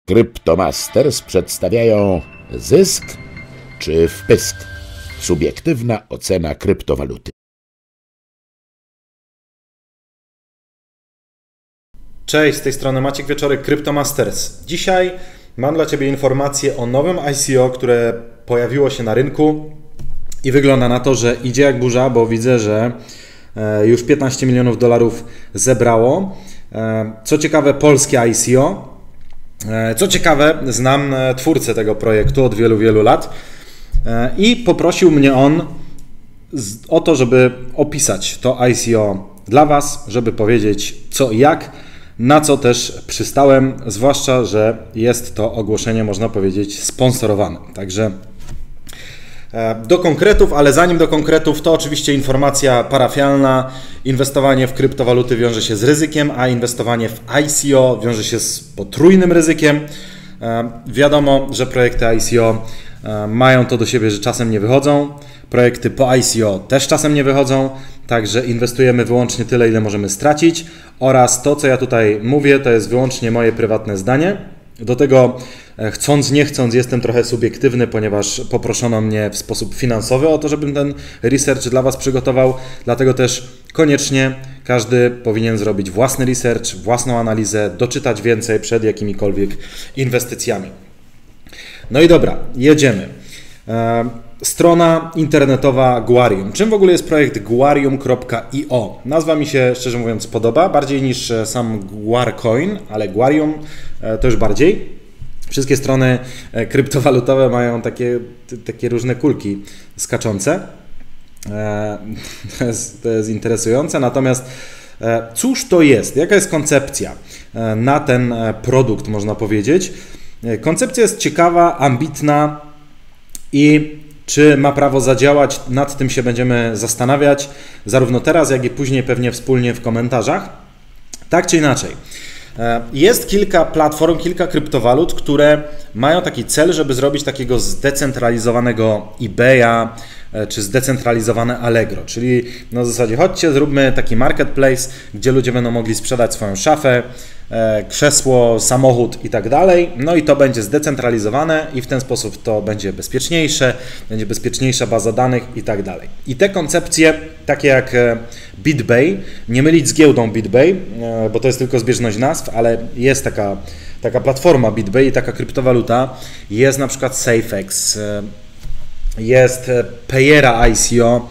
Cryptomasters przedstawiają zysk czy wpysk? Subiektywna ocena kryptowaluty. Cześć, z tej strony Maciek Wieczorek, Cryptomasters. Dzisiaj mam dla Ciebie informację o nowym ICO, które pojawiło się na rynku i wygląda na to, że idzie jak burza, bo widzę, że już 15 milionów dolarów zebrało. Co ciekawe, polskie ICO. Co ciekawe, znam twórcę tego projektu od wielu lat i poprosił mnie on o to, żeby opisać to ICO dla Was, żeby powiedzieć co i jak, na co też przystałem, zwłaszcza, że jest to ogłoszenie, można powiedzieć, sponsorowane. Także do konkretów, ale zanim do konkretów, to oczywiście informacja parafialna. Inwestowanie w kryptowaluty wiąże się z ryzykiem, a inwestowanie w ICO wiąże się z potrójnym ryzykiem. Wiadomo, że projekty ICO mają to do siebie, że czasem nie wychodzą. Projekty po ICO też czasem nie wychodzą, także inwestujemy wyłącznie tyle, ile możemy stracić oraz to, co ja tutaj mówię, to jest wyłącznie moje prywatne zdanie. Do tego chcąc, nie chcąc jestem trochę subiektywny, ponieważ poproszono mnie w sposób finansowy o to, żebym ten research dla Was przygotował, dlatego też koniecznie każdy powinien zrobić własny research, własną analizę, doczytać więcej przed jakimikolwiek inwestycjami. No i dobra, jedziemy. Strona internetowa Guarium. Czym w ogóle jest projekt guarium.io? Nazwa mi się, szczerze mówiąc, podoba, bardziej niż sam Guarcoin, ale Guarium to już bardziej. Wszystkie strony kryptowalutowe mają takie różne kulki skaczące. To jest interesujące, natomiast cóż to jest? Jaka jest koncepcja na ten produkt, można powiedzieć? Koncepcja jest ciekawa, ambitna i czy ma prawo zadziałać, nad tym się będziemy zastanawiać zarówno teraz, jak i później pewnie wspólnie w komentarzach. Tak czy inaczej. Jest kilka platform, kilka kryptowalut, które mają taki cel, żeby zrobić takiego zdecentralizowanego eBaya czy zdecentralizowane Allegro, czyli na zasadzie chodźcie, zróbmy taki marketplace, gdzie ludzie będą mogli sprzedać swoją szafę, krzesło, samochód i tak dalej, no i to będzie zdecentralizowane i w ten sposób to będzie bezpieczniejsze, będzie bezpieczniejsza baza danych i tak dalej. I te koncepcje, takie jak BitBay, nie mylić z giełdą BitBay, bo to jest tylko zbieżność nazw, ale jest taka platforma BitBay i taka kryptowaluta, jest na przykład SafeX, jest Payera ICO,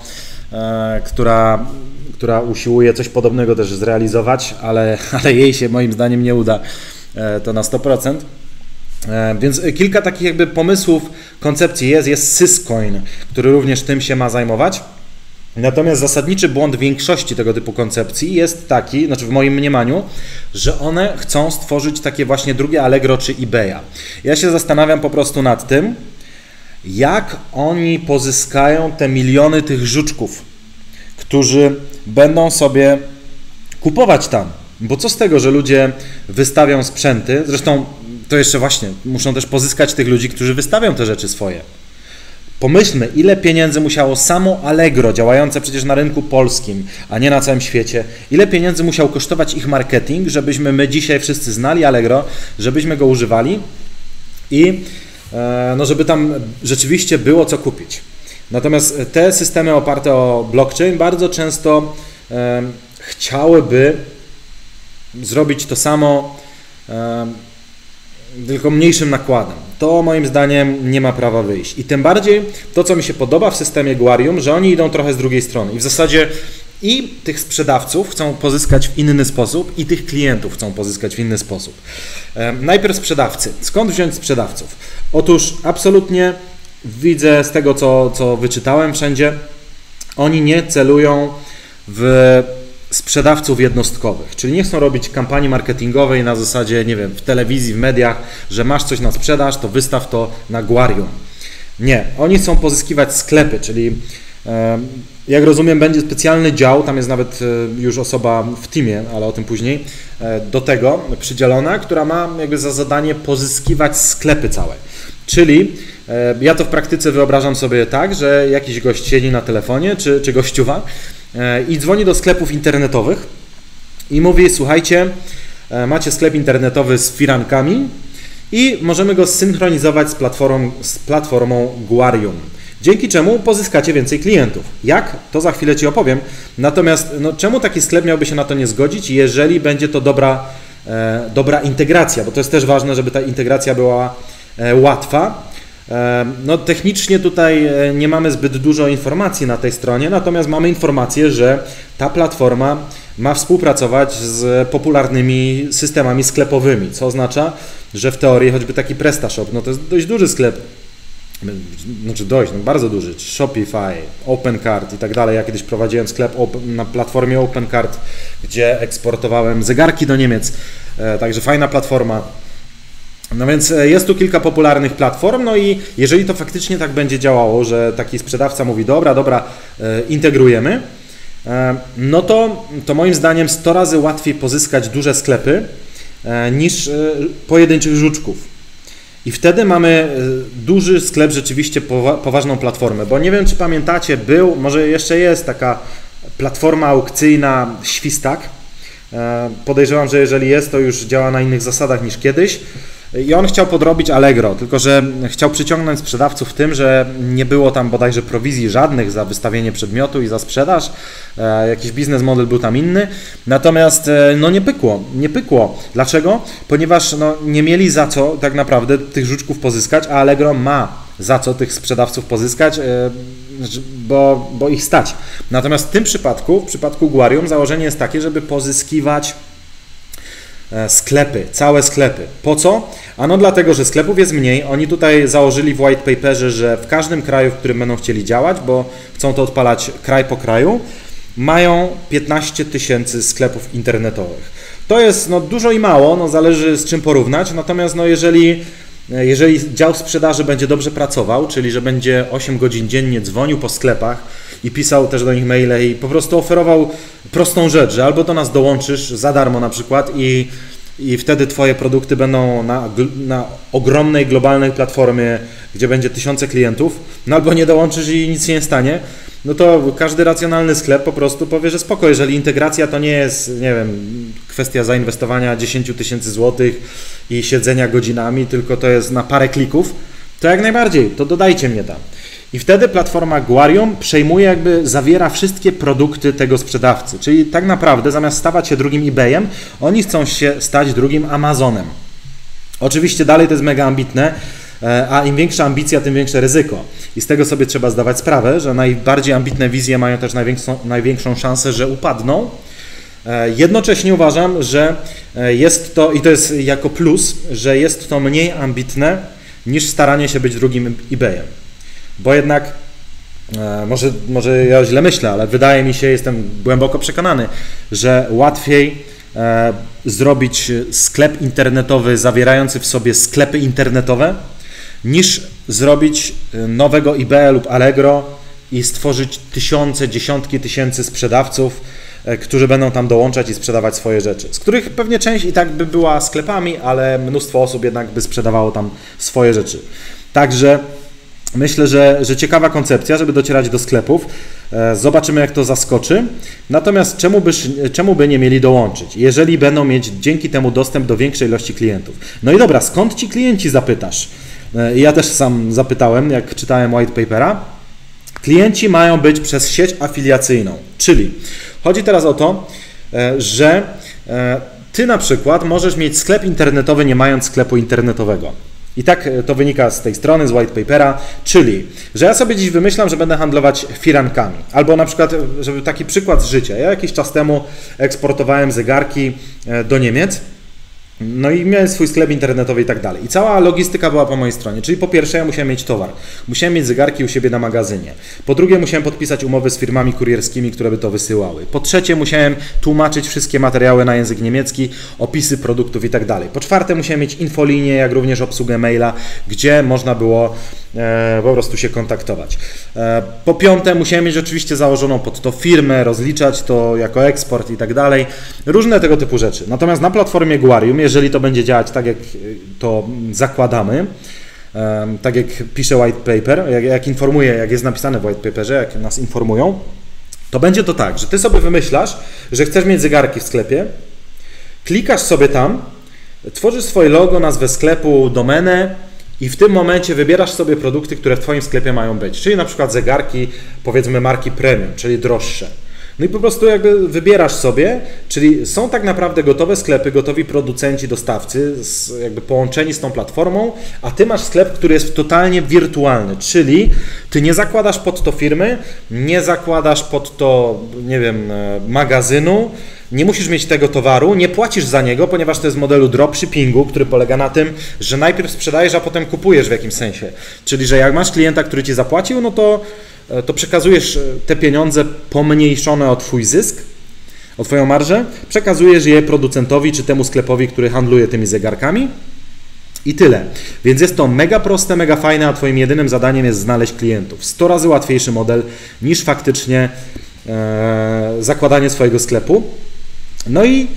która usiłuje coś podobnego też zrealizować, ale jej się moim zdaniem nie uda to na 100%. Więc kilka takich jakby pomysłów, koncepcji jest Syscoin, który również tym się ma zajmować. Natomiast zasadniczy błąd większości tego typu koncepcji jest taki, znaczy w moim mniemaniu, że one chcą stworzyć takie właśnie drugie Allegro czy eBaya. Ja się zastanawiam po prostu nad tym, jak oni pozyskają te miliony tych żuczków, którzy będą sobie kupować tam. Bo co z tego, że ludzie wystawią sprzęty, zresztą to jeszcze właśnie, muszą też pozyskać tych ludzi, którzy wystawią te rzeczy swoje. Pomyślmy, ile pieniędzy musiało samo Allegro, działające przecież na rynku polskim, a nie na całym świecie, ile pieniędzy musiał kosztować ich marketing, żebyśmy my dzisiaj wszyscy znali Allegro, żebyśmy go używali i no żeby tam rzeczywiście było co kupić. Natomiast te systemy oparte o blockchain bardzo często chciałyby zrobić to samo, tylko mniejszym nakładem. To moim zdaniem nie ma prawa wyjść. I tym bardziej to, co mi się podoba w systemie Guarium, że oni idą trochę z drugiej strony. I w zasadzie i tych sprzedawców chcą pozyskać w inny sposób i tych klientów chcą pozyskać w inny sposób. Najpierw sprzedawcy. Skąd wziąć sprzedawców? Otóż absolutnie widzę z tego, co wyczytałem wszędzie, oni nie celują w sprzedawców jednostkowych, czyli nie chcą robić kampanii marketingowej na zasadzie, nie wiem, w telewizji, w mediach, że masz coś na sprzedaż, to wystaw to na Guarium. Nie, oni chcą pozyskiwać sklepy, czyli jak rozumiem, będzie specjalny dział, tam jest nawet już osoba w teamie, ale o tym później, do tego przydzielona, która ma jakby za zadanie pozyskiwać sklepy całe. Czyli ja to w praktyce wyobrażam sobie tak, że jakiś gość siedzi na telefonie, czy gościuwa i dzwoni do sklepów internetowych i mówi: słuchajcie, macie sklep internetowy z firankami i możemy go zsynchronizować z platformą Guarium. Dzięki czemu pozyskacie więcej klientów. Jak? To za chwilę Ci opowiem. Natomiast czemu taki sklep miałby się na to nie zgodzić, jeżeli będzie to dobra integracja, bo to jest też ważne, żeby ta integracja była łatwa. Technicznie tutaj nie mamy zbyt dużo informacji na tej stronie, natomiast mamy informację, że ta platforma ma współpracować z popularnymi systemami sklepowymi, co oznacza, że w teorii choćby taki PrestaShop, to jest dość duży sklep, bardzo duży, Shopify, OpenCart i tak dalej. Ja kiedyś prowadziłem sklep na platformie OpenCart, gdzie eksportowałem zegarki do Niemiec, także fajna platforma. No więc jest tu kilka popularnych platform, i jeżeli to faktycznie tak będzie działało, że taki sprzedawca mówi dobra, integrujemy, to moim zdaniem 100 razy łatwiej pozyskać duże sklepy niż pojedynczych żuczków. I wtedy mamy duży sklep, rzeczywiście poważną platformę, bo nie wiem, czy pamiętacie, może jeszcze jest taka platforma aukcyjna Świstak. Podejrzewam, że jeżeli jest, to już działa na innych zasadach niż kiedyś. I on chciał podrobić Allegro, tylko że chciał przyciągnąć sprzedawców tym, że nie było tam bodajże prowizji żadnych za wystawienie przedmiotu i za sprzedaż. Jakiś biznes model był tam inny. Natomiast nie pykło. Dlaczego? Ponieważ nie mieli za co tak naprawdę tych żuczków pozyskać, a Allegro ma za co tych sprzedawców pozyskać, bo ich stać. Natomiast w tym przypadku, w przypadku Guarium, założenie jest takie, żeby pozyskiwać sklepy, całe sklepy. Po co? Dlatego, że sklepów jest mniej. Oni tutaj założyli w white paperze, że w każdym kraju, w którym będą chcieli działać, bo chcą to odpalać kraj po kraju, mają 15 000 sklepów internetowych. To jest dużo i mało, zależy z czym porównać, natomiast jeżeli dział sprzedaży będzie dobrze pracował, czyli że będzie 8 godzin dziennie dzwonił po sklepach i pisał też do nich maile i po prostu oferował prostą rzecz, że albo do nas dołączysz za darmo na przykład i wtedy Twoje produkty będą na ogromnej, globalnej platformie, gdzie będzie tysiące klientów, albo nie dołączysz i nic się nie stanie, to każdy racjonalny sklep po prostu powie, że spoko, jeżeli integracja to nie jest, kwestia zainwestowania 10 000 złotych i siedzenia godzinami, tylko to jest na parę klików, to jak najbardziej, to dodajcie mnie tam. I wtedy platforma Guarium przejmuje, zawiera wszystkie produkty tego sprzedawcy, czyli tak naprawdę zamiast stawać się drugim eBayem, oni chcą się stać drugim Amazonem. Oczywiście dalej to jest mega ambitne, a im większa ambicja, tym większe ryzyko. I z tego sobie trzeba zdawać sprawę, że najbardziej ambitne wizje mają też największą szansę, że upadną. Jednocześnie uważam, że jest to, i to jest jako plus, że jest to mniej ambitne niż staranie się być drugim eBayem. Bo jednak, może ja źle myślę, ale wydaje mi się, jestem głęboko przekonany, że łatwiej zrobić sklep internetowy zawierający w sobie sklepy internetowe, niż zrobić nowego eBaya lub Allegro i stworzyć dziesiątki tysięcy sprzedawców, którzy będą tam dołączać i sprzedawać swoje rzeczy, z których pewnie część i tak by była sklepami, ale mnóstwo osób jednak by sprzedawało tam swoje rzeczy. Także myślę, że ciekawa koncepcja, żeby docierać do sklepów. Zobaczymy, jak to zaskoczy. Natomiast czemu by nie mieli dołączyć, jeżeli będą mieć dzięki temu dostęp do większej ilości klientów? I dobra, skąd ci klienci, zapytasz? Ja też sam zapytałem, jak czytałem white papera. Klienci mają być przez sieć afiliacyjną, czyli chodzi teraz o to, że Ty na przykład możesz mieć sklep internetowy, nie mając sklepu internetowego. I tak to wynika z tej strony, z white papera, czyli, że ja sobie dziś wymyślam, że będę handlować firankami. Albo na przykład, żeby taki przykład z życia. Ja jakiś czas temu eksportowałem zegarki do Niemiec, i miałem swój sklep internetowy i tak dalej. I cała logistyka była po mojej stronie. Czyli po pierwsze ja musiałem mieć towar. Musiałem mieć zegarki u siebie na magazynie. Po drugie musiałem podpisać umowy z firmami kurierskimi, które by to wysyłały. Po trzecie musiałem tłumaczyć wszystkie materiały na język niemiecki, opisy produktów i tak dalej. Po czwarte musiałem mieć infolinię, jak również obsługę maila, gdzie można było po prostu się kontaktować. Po piąte musiałem mieć oczywiście założoną pod to firmę, rozliczać to jako eksport i tak dalej. Różne tego typu rzeczy. Natomiast na platformie Guarium, jeżeli to będzie działać tak, jak to zakładamy, tak jak pisze white paper, jak informuje, jak jest napisane w white paperze, jak nas informują, to będzie to tak, że Ty sobie wymyślasz, że chcesz mieć zegarki w sklepie, klikasz sobie tam tworzysz swoje logo, nazwę sklepu, domenę i w tym momencie wybierasz sobie produkty, które w Twoim sklepie mają być, czyli na przykład zegarki, powiedzmy marki premium, czyli droższe. No i po prostu jakby wybierasz sobie, czyli są tak naprawdę gotowe sklepy, gotowi producenci, dostawcy, jakby połączeni z tą platformą, a Ty masz sklep, który jest totalnie wirtualny, czyli Ty nie zakładasz pod to firmy, nie zakładasz pod to, nie wiem, magazynu, nie musisz mieć tego towaru, nie płacisz za niego, ponieważ to jest w modelu dropshippingu, który polega na tym, że najpierw sprzedajesz, a potem kupujesz w jakimś sensie. Czyli, że jak masz klienta, który Ci zapłacił, no to przekazujesz te pieniądze pomniejszone o Twój zysk, o Twoją marżę, przekazujesz je producentowi czy temu sklepowi, który handluje tymi zegarkami i tyle. Więc jest to mega proste, mega fajne, a Twoim jedynym zadaniem jest znaleźć klientów. 100 razy łatwiejszy model niż faktycznie zakładanie swojego sklepu. No i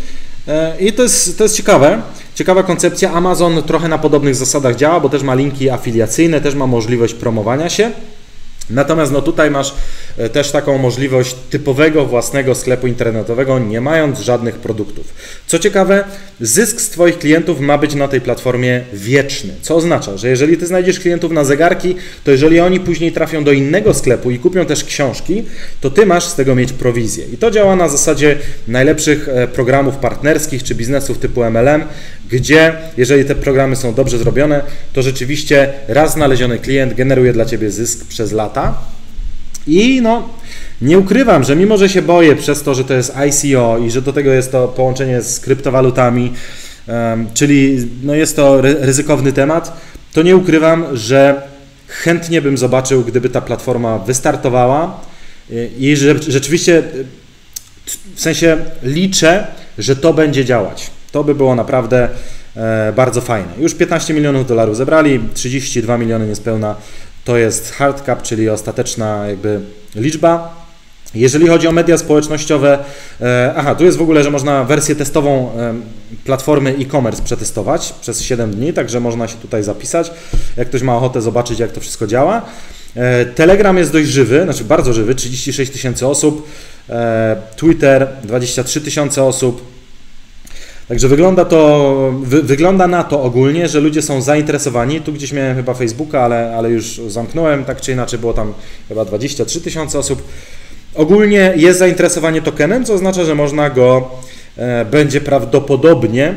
to jest ciekawe. Ciekawa koncepcja. Amazon trochę na podobnych zasadach działa, bo też ma linki afiliacyjne, też ma możliwość promowania się. Natomiast no tutaj masz też taką możliwość typowego własnego sklepu internetowego, nie mając żadnych produktów. Co ciekawe, zysk z Twoich klientów ma być na tej platformie wieczny, co oznacza, że jeżeli Ty znajdziesz klientów na zegarki, to jeżeli oni później trafią do innego sklepu i kupią też książki, to Ty masz z tego mieć prowizję. I to działa na zasadzie najlepszych programów partnerskich czy biznesów typu MLM, gdzie jeżeli te programy są dobrze zrobione, to rzeczywiście raz znaleziony klient generuje dla Ciebie zysk przez lata. I no, nie ukrywam, że mimo, że się boję przez to, że to jest ICO i że do tego jest to połączenie z kryptowalutami, czyli no jest to ryzykowny temat, to nie ukrywam, że chętnie bym zobaczył, gdyby ta platforma wystartowała i że rzeczywiście, w sensie liczę, że to będzie działać. To by było naprawdę bardzo fajne. Już 15 milionów dolarów zebrali, 32 miliony niespełna to jest hard cap, czyli ostateczna jakby liczba. Jeżeli chodzi o media społecznościowe, tu jest w ogóle, że można wersję testową platformy e-commerce przetestować przez 7 dni, także można się tutaj zapisać, jak ktoś ma ochotę zobaczyć, jak to wszystko działa. Telegram jest dość żywy, znaczy bardzo żywy, 36 tysięcy osób, Twitter 23 tysiące osób. Także wygląda na to ogólnie, że ludzie są zainteresowani. Tu gdzieś miałem chyba Facebooka, ale już zamknąłem, tak czy inaczej było tam chyba 23 tysiące osób. Ogólnie jest zainteresowanie tokenem, co oznacza, że można go będzie prawdopodobnie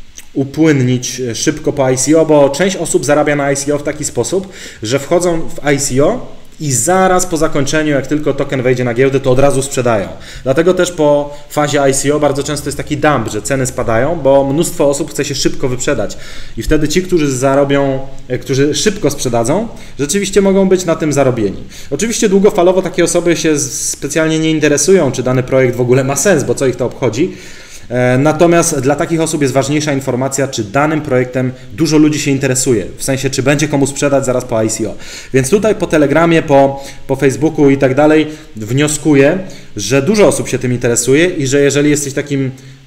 upłynnić szybko po ICO, bo część osób zarabia na ICO w taki sposób, że wchodzą w ICO i zaraz po zakończeniu, jak tylko token wejdzie na giełdę, to od razu sprzedają. Dlatego też po fazie ICO bardzo często jest taki dump, że ceny spadają, bo mnóstwo osób chce się szybko wyprzedać. I wtedy ci, którzy szybko sprzedadzą, rzeczywiście mogą być na tym zarobieni. Oczywiście długofalowo takie osoby się specjalnie nie interesują, czy dany projekt w ogóle ma sens, bo co ich to obchodzi. Natomiast dla takich osób jest ważniejsza informacja, czy danym projektem dużo ludzi się interesuje, w sensie, czy będzie komu sprzedać zaraz po ICO. Więc tutaj po Telegramie, po Facebooku i tak dalej wnioskuję, że dużo osób się tym interesuje i że jeżeli jesteś takim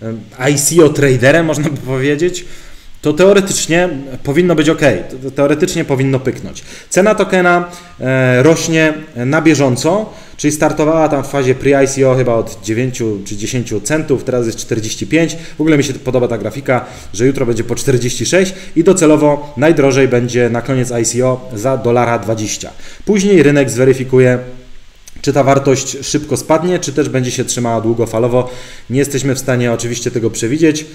ICO traderem, można by powiedzieć, to teoretycznie powinno być ok, teoretycznie powinno pyknąć. Cena tokena rośnie na bieżąco, czyli startowała tam w fazie pre-ICO chyba od 9 czy 10 centów, teraz jest 45. W ogóle mi się podoba ta grafika, że jutro będzie po 46 i docelowo najdrożej będzie na koniec ICO za $1.20. Później rynek zweryfikuje, czy ta wartość szybko spadnie, czy też będzie się trzymała długofalowo. Nie jesteśmy w stanie oczywiście tego przewidzieć.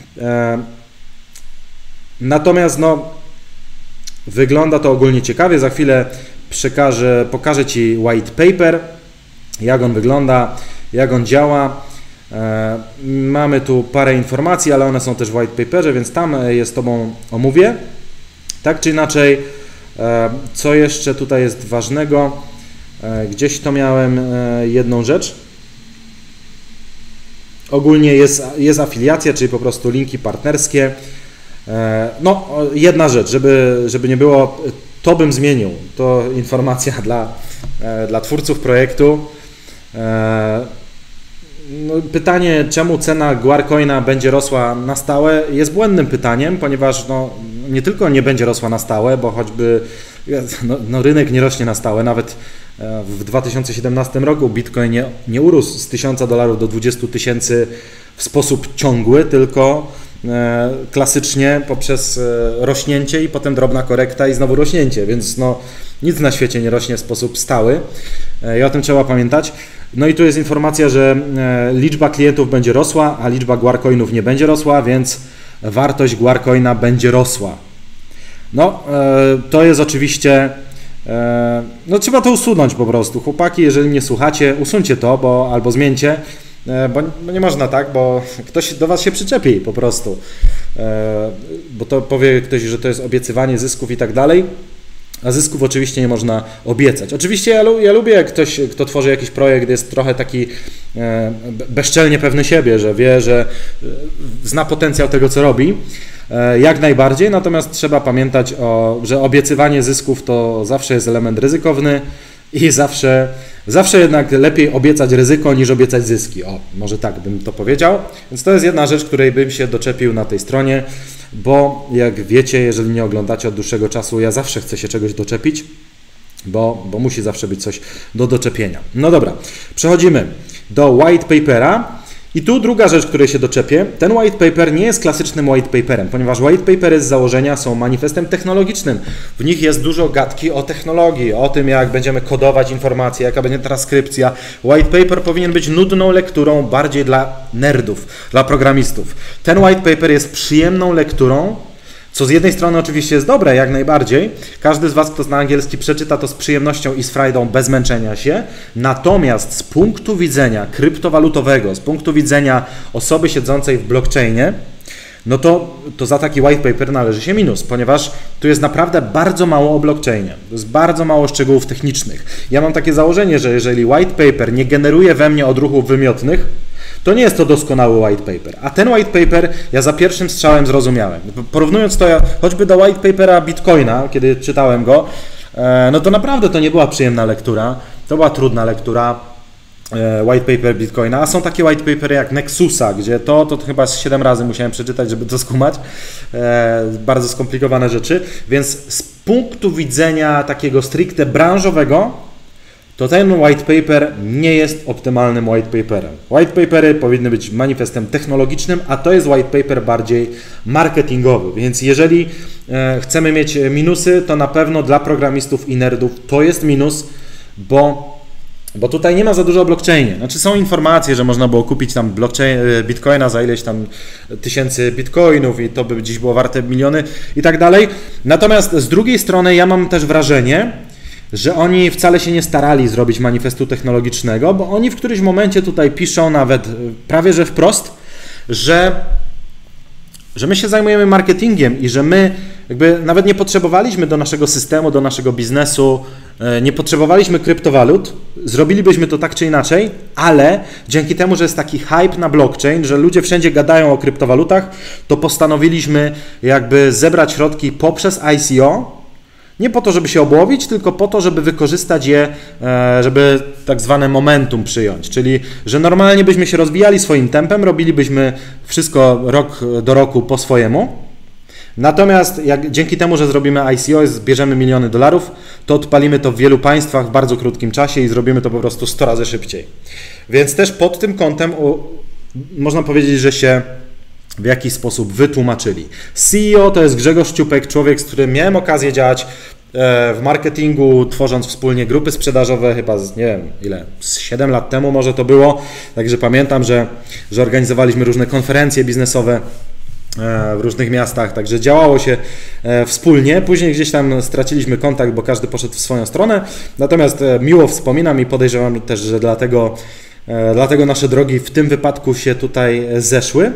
Natomiast wygląda to ogólnie ciekawie. Za chwilę pokażę Ci white paper, jak on wygląda, jak on działa. Mamy tu parę informacji, ale one są też w white paperze, więc tam je z Tobą omówię. Tak czy inaczej, co jeszcze tutaj jest ważnego? Gdzieś to miałem jedną rzecz. Ogólnie jest afiliacja, czyli po prostu linki partnerskie. Jedna rzecz, żeby nie było, to bym zmienił. To informacja dla twórców projektu. Pytanie, czemu cena Guarcoina będzie rosła na stałe, jest błędnym pytaniem, ponieważ nie tylko nie będzie rosła na stałe, bo choćby rynek nie rośnie na stałe. Nawet w 2017 roku Bitcoin nie urósł z $1000 do 20 000 w sposób ciągły, tylko klasycznie poprzez rośnięcie i potem drobna korekta i znowu rośnięcie, więc no, nic na świecie nie rośnie w sposób stały i o tym trzeba pamiętać. No i tu jest informacja, że liczba klientów będzie rosła, a liczba Guarcoinów nie będzie rosła, więc wartość Guarcoina będzie rosła. No, to jest oczywiście, no trzeba to usunąć po prostu. Chłopaki, jeżeli nie słuchacie, usuńcie to, albo zmieńcie, bo nie można tak, bo ktoś do Was się przyczepi po prostu, bo to powie ktoś, że to jest obiecywanie zysków i tak dalej, a zysków oczywiście nie można obiecać. Oczywiście ja lubię, jak ktoś, kto tworzy jakiś projekt, jest trochę taki bezczelnie pewny siebie, że wie, że zna potencjał tego, co robi, jak najbardziej, natomiast trzeba pamiętać, że obiecywanie zysków to zawsze jest element ryzykowny i zawsze jednak lepiej obiecać ryzyko niż obiecać zyski. O, może tak bym to powiedział. Więc to jest jedna rzecz, której bym się doczepił na tej stronie, bo jak wiecie, jeżeli nie oglądacie od dłuższego czasu, ja zawsze chcę się czegoś doczepić, bo musi zawsze być coś do doczepienia. No dobra, przechodzimy do white papera. I tu druga rzecz, której się doczepię, ten white paper nie jest klasycznym white paperem, ponieważ white papery z założenia są manifestem technologicznym. W nich jest dużo gadki o technologii, o tym, jak będziemy kodować informacje, jaka będzie transkrypcja. White paper powinien być nudną lekturą bardziej dla nerdów, dla programistów. Ten white paper jest przyjemną lekturą, co z jednej strony oczywiście jest dobre, jak najbardziej. Każdy z Was, kto zna angielski, przeczyta to z przyjemnością i z frajdą, bez męczenia się. Natomiast z punktu widzenia kryptowalutowego, z punktu widzenia osoby siedzącej w blockchainie, no to za taki white paper należy się minus, ponieważ tu jest naprawdę bardzo mało o blockchainie. To jest bardzo mało szczegółów technicznych. Ja mam takie założenie, że jeżeli white paper nie generuje we mnie odruchów wymiotnych, to nie jest to doskonały white paper. A ten white paper ja za pierwszym strzałem zrozumiałem. Porównując to choćby do white papera Bitcoina, kiedy czytałem go, no to naprawdę to nie była przyjemna lektura. To była trudna lektura. White paper Bitcoina, a są takie white papery jak Nexusa, gdzie to chyba 7 razy musiałem przeczytać, żeby to skumać. Bardzo skomplikowane rzeczy. Więc z punktu widzenia takiego stricte branżowego, to ten white paper nie jest optymalnym white paperem. White papery powinny być manifestem technologicznym, a to jest white paper bardziej marketingowy. Więc jeżeli chcemy mieć minusy, to na pewno dla programistów i nerdów to jest minus, bo tutaj nie ma za dużo o blockchainie. Znaczy są informacje, że można było kupić tam bitcoina za ileś tam tysięcy bitcoinów i to by dziś było warte miliony i tak dalej. Natomiast z drugiej strony ja mam też wrażenie, że oni wcale się nie starali zrobić manifestu technologicznego, bo oni w którymś momencie tutaj piszą nawet prawie że wprost, że my się zajmujemy marketingiem i że my jakby nawet nie potrzebowaliśmy do naszego systemu, do naszego biznesu, nie potrzebowaliśmy kryptowalut, zrobilibyśmy to tak czy inaczej, ale dzięki temu, że jest taki hype na blockchain, że ludzie wszędzie gadają o kryptowalutach, to postanowiliśmy jakby zebrać środki poprzez ICO, nie po to, żeby się obłowić, tylko po to, żeby wykorzystać je, żeby tak zwane momentum przyjąć. Czyli, że normalnie byśmy się rozwijali swoim tempem, robilibyśmy wszystko rok do roku po swojemu. Natomiast dzięki temu, że zrobimy ICO, zbierzemy miliony dolarów, to odpalimy to w wielu państwach w bardzo krótkim czasie i zrobimy to po prostu 100 razy szybciej. Więc też pod tym kątem można powiedzieć, że się w jakiś sposób wytłumaczyli. CEO to jest Grzegorz Ciupek, człowiek, z którym miałem okazję działać w marketingu, tworząc wspólnie grupy sprzedażowe, chyba nie wiem ile, 7 lat temu może to było, także pamiętam, że organizowaliśmy różne konferencje biznesowe w różnych miastach, także działało się wspólnie. Później gdzieś tam straciliśmy kontakt, bo każdy poszedł w swoją stronę, natomiast miło wspominam i podejrzewam też, że dlatego nasze drogi w tym wypadku się tutaj zeszły.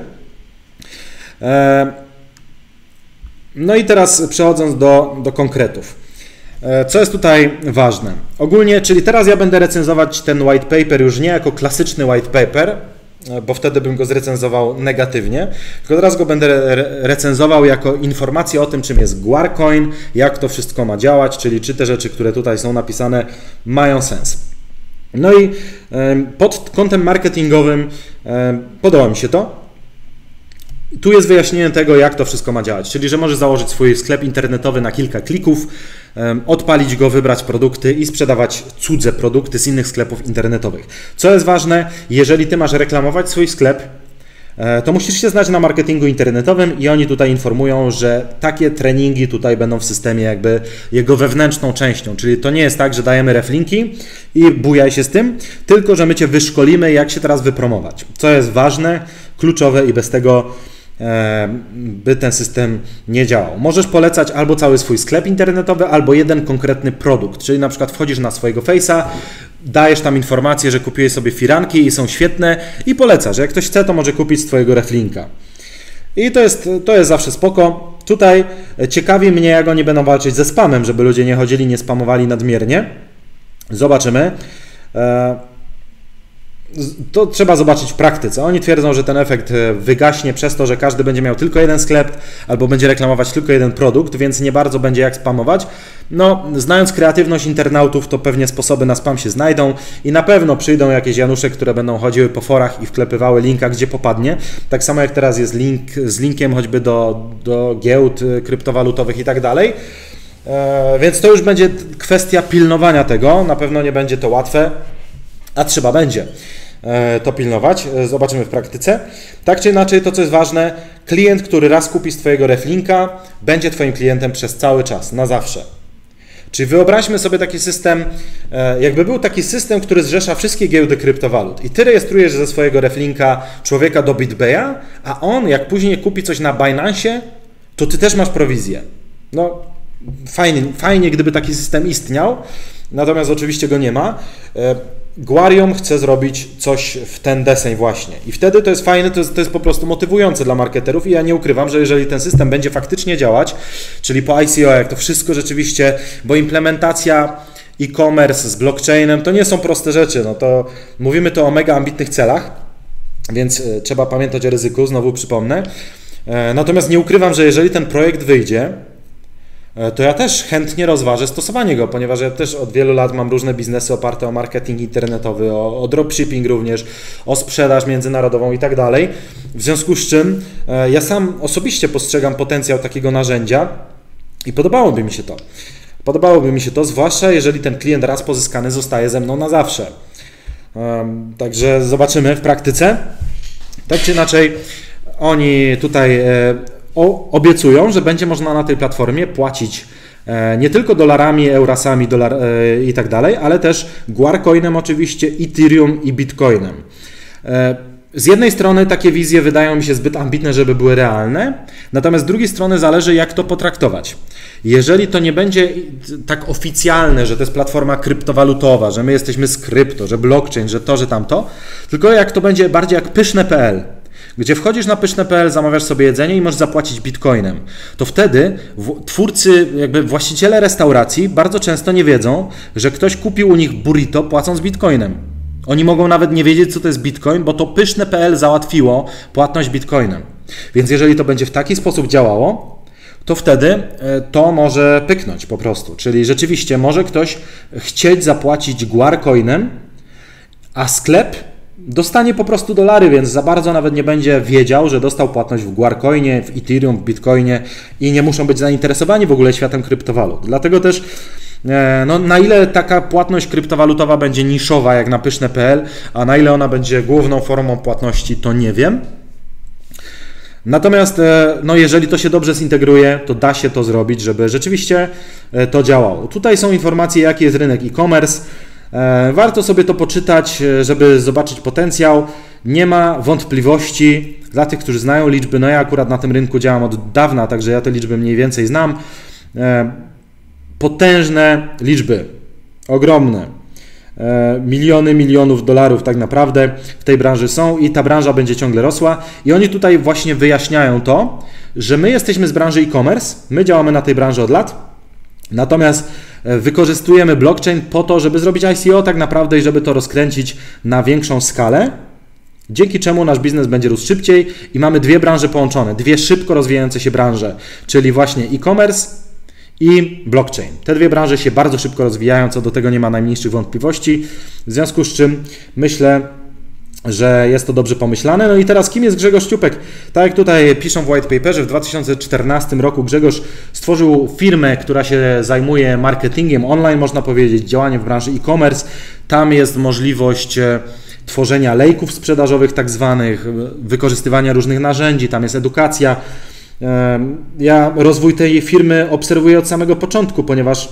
No i teraz przechodząc do konkretów. Co jest tutaj ważne? Ogólnie, czyli teraz ja będę recenzować ten white paper już nie jako klasyczny white paper, bo wtedy bym go zrecenzował negatywnie, tylko teraz go będę recenzował jako informację o tym, czym jest Guarcoin, jak to wszystko ma działać, czyli czy te rzeczy, które tutaj są napisane, mają sens. No i pod kątem marketingowym podoba mi się to. Tu jest wyjaśnienie tego, jak to wszystko ma działać, czyli że możesz założyć swój sklep internetowy na kilka klików, odpalić go, wybrać produkty i sprzedawać cudze produkty z innych sklepów internetowych. Co jest ważne, jeżeli Ty masz reklamować swój sklep, to musisz się znać na marketingu internetowym i oni tutaj informują, że takie treningi tutaj będą w systemie jakby jego wewnętrzną częścią, czyli to nie jest tak, że dajemy reflinki i bujaj się z tym, tylko że my Cię wyszkolimy, jak się teraz wypromować, co jest ważne, kluczowe i bez tego by ten system nie działał. Możesz polecać albo cały swój sklep internetowy, albo jeden konkretny produkt, czyli na przykład wchodzisz na swojego Face'a, dajesz tam informację, że kupiłeś sobie firanki i są świetne i polecasz. Jak ktoś chce, to może kupić z Twojego reflinka. I to jest zawsze spoko. Tutaj ciekawi mnie, jak oni będą walczyć ze spamem, żeby ludzie nie chodzili, nie spamowali nadmiernie. Zobaczymy. To trzeba zobaczyć w praktyce. Oni twierdzą, że ten efekt wygaśnie przez to, że każdy będzie miał tylko jeden sklep albo będzie reklamować tylko jeden produkt, więc nie bardzo będzie jak spamować. No, znając kreatywność internautów, to pewnie sposoby na spam się znajdą i na pewno przyjdą jakieś Janusze, które będą chodziły po forach i wklepywały linka, gdzie popadnie. Tak samo jak teraz jest link z linkiem choćby do giełd kryptowalutowych i tak dalej. Więc to już będzie kwestia pilnowania tego. Na pewno nie będzie to łatwe, a trzeba będzie to pilnować. Zobaczymy w praktyce. Tak czy inaczej, to co jest ważne, klient, który raz kupi z Twojego reflinka, będzie Twoim klientem przez cały czas, na zawsze. Czyli wyobraźmy sobie taki system, jakby był taki system, który zrzesza wszystkie giełdy kryptowalut i Ty rejestrujesz ze swojego reflinka człowieka do BitBaya, a on jak później kupi coś na Binance, to Ty też masz prowizję. No fajnie, gdyby taki system istniał, natomiast oczywiście go nie ma. Guarium chce zrobić coś w ten deseń właśnie i wtedy to jest fajne, to jest po prostu motywujące dla marketerów i ja nie ukrywam, że jeżeli ten system będzie faktycznie działać, czyli po ICO, jak to wszystko rzeczywiście, bo implementacja e-commerce z blockchainem to nie są proste rzeczy, no to mówimy tu o mega ambitnych celach, więc trzeba pamiętać o ryzyku, znowu przypomnę. Natomiast nie ukrywam, że jeżeli ten projekt wyjdzie, to ja też chętnie rozważę stosowanie go, ponieważ ja też od wielu lat mam różne biznesy oparte o marketing internetowy, o dropshipping również, o sprzedaż międzynarodową i tak dalej. W związku z czym ja sam osobiście postrzegam potencjał takiego narzędzia i podobałoby mi się to. Podobałoby mi się to, zwłaszcza jeżeli ten klient raz pozyskany zostaje ze mną na zawsze. Także zobaczymy w praktyce. Tak czy inaczej, oni tutaj obiecują, że będzie można na tej platformie płacić nie tylko dolarami, eurasami i tak dalej, ale też Guarcoinem oczywiście, Ethereum i Bitcoinem. Z jednej strony takie wizje wydają mi się zbyt ambitne, żeby były realne, natomiast z drugiej strony zależy, jak to potraktować. Jeżeli to nie będzie tak oficjalne, że to jest platforma kryptowalutowa, że my jesteśmy z krypto, że blockchain, że to, że tamto, tylko jak to będzie bardziej jak pyszne.pl, gdzie wchodzisz na pyszne.pl, zamawiasz sobie jedzenie i możesz zapłacić bitcoinem, to wtedy twórcy, jakby właściciele restauracji bardzo często nie wiedzą, że ktoś kupił u nich burrito płacąc bitcoinem. Oni mogą nawet nie wiedzieć, co to jest bitcoin, bo to pyszne.pl załatwiło płatność bitcoinem. Więc jeżeli to będzie w taki sposób działało, to wtedy to może pyknąć po prostu. Czyli rzeczywiście może ktoś chcieć zapłacić Guarcoinem, a sklep dostanie po prostu dolary, więc za bardzo nawet nie będzie wiedział, że dostał płatność w Guarcoinie, w Ethereum, w Bitcoinie i nie muszą być zainteresowani w ogóle światem kryptowalut. Dlatego też no, na ile taka płatność kryptowalutowa będzie niszowa jak na pyszne.pl, a na ile ona będzie główną formą płatności, to nie wiem. Natomiast no, jeżeli to się dobrze zintegruje, to da się to zrobić, żeby rzeczywiście to działało. Tutaj są informacje, jaki jest rynek e-commerce. Warto sobie to poczytać, żeby zobaczyć potencjał. Nie ma wątpliwości dla tych, którzy znają liczby. No ja akurat na tym rynku działam od dawna, także ja te liczby mniej więcej znam. Potężne liczby, ogromne. Miliony milionów dolarów tak naprawdę w tej branży są i ta branża będzie ciągle rosła. I oni tutaj właśnie wyjaśniają to, że my jesteśmy z branży e-commerce, my działamy na tej branży od lat, natomiast wykorzystujemy blockchain po to, żeby zrobić ICO tak naprawdę i żeby to rozkręcić na większą skalę, dzięki czemu nasz biznes będzie rósł szybciej i mamy dwie branże połączone, dwie szybko rozwijające się branże, czyli właśnie e-commerce i blockchain. Te dwie branże się bardzo szybko rozwijają, co do tego nie ma najmniejszych wątpliwości, w związku z czym myślę, że jest to dobrze pomyślane. No i teraz kim jest Grzegorz Ciupek? Tak jak tutaj piszą w white paperze, w 2014 roku Grzegorz stworzył firmę, która się zajmuje marketingiem online, można powiedzieć, działaniem w branży e-commerce. Tam jest możliwość tworzenia lejków sprzedażowych tak zwanych, wykorzystywania różnych narzędzi, tam jest edukacja. Ja rozwój tej firmy obserwuję od samego początku, ponieważ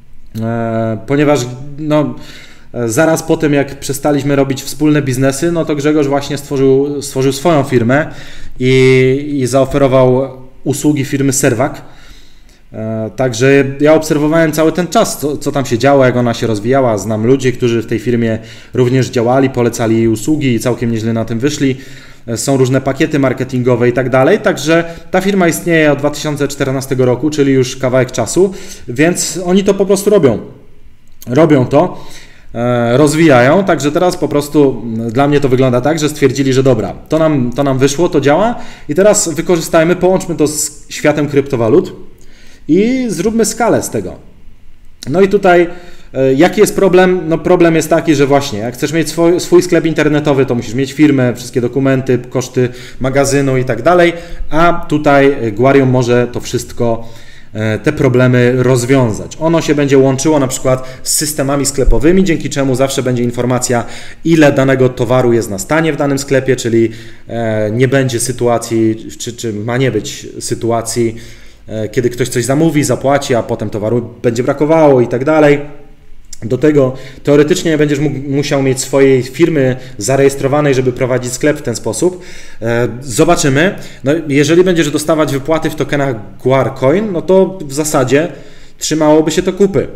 no, zaraz po tym, jak przestaliśmy robić wspólne biznesy, no to Grzegorz właśnie stworzył swoją firmę i zaoferował usługi firmy Serwak. Także ja obserwowałem cały ten czas, co tam się działo, jak ona się rozwijała. Znam ludzi, którzy w tej firmie również działali, polecali jej usługi i całkiem nieźle na tym wyszli. Są różne pakiety marketingowe i tak dalej, także ta firma istnieje od 2014 roku, czyli już kawałek czasu, więc oni to po prostu robią to, rozwijają, także teraz po prostu dla mnie to wygląda tak, że stwierdzili, że dobra, to nam wyszło, to działa i teraz wykorzystajmy, połączmy to z światem kryptowalut i zróbmy skalę z tego. No i tutaj jaki jest problem? No problem jest taki, że właśnie jak chcesz mieć swój sklep internetowy, to musisz mieć firmę, wszystkie dokumenty, koszty magazynu i tak dalej, a tutaj Guarium może to wszystko, te problemy rozwiązać. Ono się będzie łączyło na przykład z systemami sklepowymi, dzięki czemu zawsze będzie informacja, ile danego towaru jest na stanie w danym sklepie, czyli nie będzie sytuacji, czy ma nie być sytuacji, kiedy ktoś coś zamówi, zapłaci, a potem towaru będzie brakowało i tak dalej. Do tego teoretycznie będziesz musiał mieć swojej firmy zarejestrowanej, żeby prowadzić sklep w ten sposób. Zobaczymy. No, jeżeli będziesz dostawać wypłaty w tokenach Guarcoin, no to w zasadzie trzymałoby się to kupy.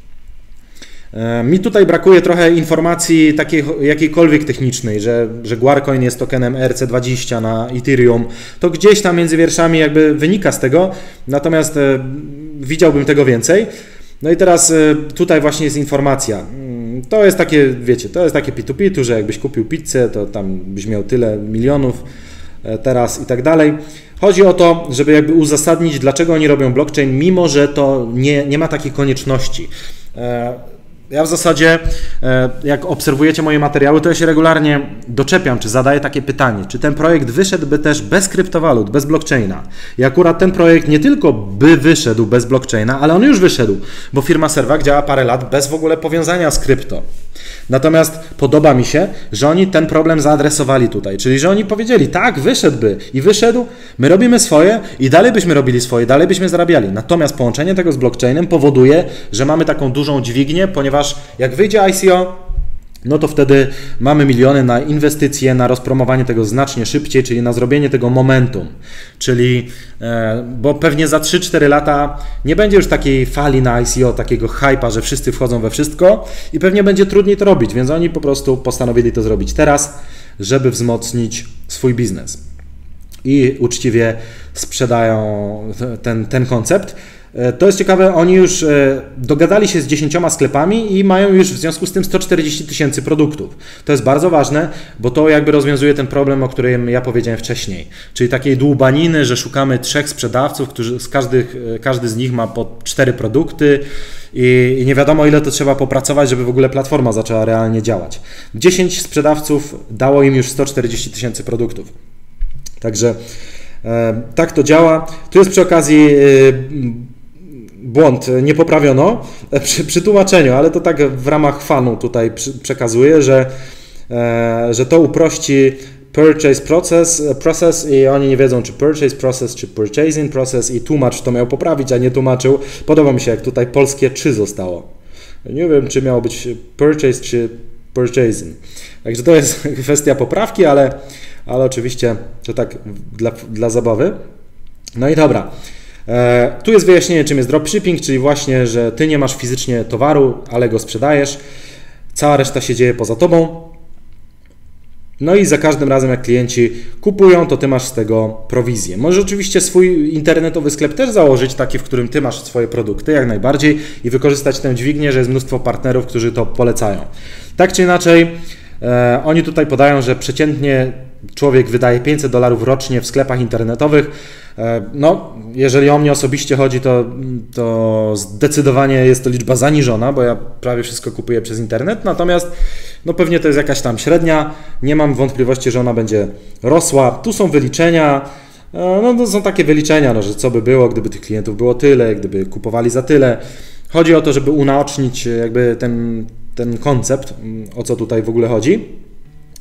Mi tutaj brakuje trochę informacji takiej jakiejkolwiek technicznej, że Guarcoin jest tokenem ERC20 na Ethereum. To gdzieś tam między wierszami jakby wynika z tego, natomiast widziałbym tego więcej. No i teraz tutaj właśnie jest informacja. To jest takie, wiecie, to jest takie P2P, że jakbyś kupił pizzę, to tam byś miał tyle milionów teraz i tak dalej. Chodzi o to, żeby jakby uzasadnić, dlaczego oni robią blockchain, mimo że to nie ma takiej konieczności. Ja w zasadzie, jak obserwujecie moje materiały, to ja się regularnie doczepiam, czy zadaję takie pytanie, czy ten projekt wyszedłby też bez kryptowalut, bez blockchaina. I akurat ten projekt nie tylko by wyszedł bez blockchaina, ale on już wyszedł, bo firma Serwak działa parę lat bez w ogóle powiązania z krypto. Natomiast podoba mi się, że oni ten problem zaadresowali tutaj, czyli że oni powiedzieli, tak, wyszedłby i wyszedł, my robimy swoje i dalej byśmy robili swoje, dalej byśmy zarabiali. Natomiast połączenie tego z blockchainem powoduje, że mamy taką dużą dźwignię, ponieważ jak wyjdzie ICO, no to wtedy mamy miliony na inwestycje, na rozpromowanie tego znacznie szybciej, czyli na zrobienie tego momentum. Czyli, bo pewnie za 3-4 lata nie będzie już takiej fali na ICO, takiego hype'a, że wszyscy wchodzą we wszystko i pewnie będzie trudniej to robić, więc oni po prostu postanowili to zrobić teraz, żeby wzmocnić swój biznes. I uczciwie sprzedają ten koncept. To jest ciekawe, oni już dogadali się z 10 sklepami i mają już w związku z tym 140 000 produktów. To jest bardzo ważne, bo to jakby rozwiązuje ten problem, o którym ja powiedziałem wcześniej. Czyli takiej dłubaniny, że szukamy 3 sprzedawców, którzy każdy z nich ma po 4 produkty i nie wiadomo, ile to trzeba popracować, żeby w ogóle platforma zaczęła realnie działać. 10 sprzedawców dało im już 140 000 produktów. Także tak to działa. Tu jest przy okazji błąd, nie poprawiono przy tłumaczeniu, ale to tak w ramach fanu tutaj przekazuję, że to uprości purchase process i oni nie wiedzą, czy purchase process, czy purchasing process i tłumacz to miał poprawić, a nie tłumaczył. Podoba mi się, jak tutaj polskie czy zostało. Nie wiem, czy miało być purchase, czy purchasing. Także to jest kwestia poprawki, ale oczywiście to tak dla zabawy. No i dobra. Tu jest wyjaśnienie, czym jest dropshipping, czyli właśnie, że ty nie masz fizycznie towaru, ale go sprzedajesz. Cała reszta się dzieje poza tobą. No i za każdym razem, jak klienci kupują, to ty masz z tego prowizję. Możesz oczywiście swój internetowy sklep też założyć, taki, w którym ty masz swoje produkty, jak najbardziej, i wykorzystać tę dźwignię, że jest mnóstwo partnerów, którzy to polecają. Tak czy inaczej, oni tutaj podają, że przeciętnie człowiek wydaje $500 rocznie w sklepach internetowych. No, jeżeli o mnie osobiście chodzi, to zdecydowanie jest to liczba zaniżona, bo ja prawie wszystko kupuję przez internet, natomiast no pewnie to jest jakaś tam średnia, nie mam wątpliwości, że ona będzie rosła. Tu są wyliczenia, no to są takie wyliczenia, no, że co by było, gdyby tych klientów było tyle, gdyby kupowali za tyle. Chodzi o to, żeby unaocznić jakby ten koncept, o co tutaj w ogóle chodzi.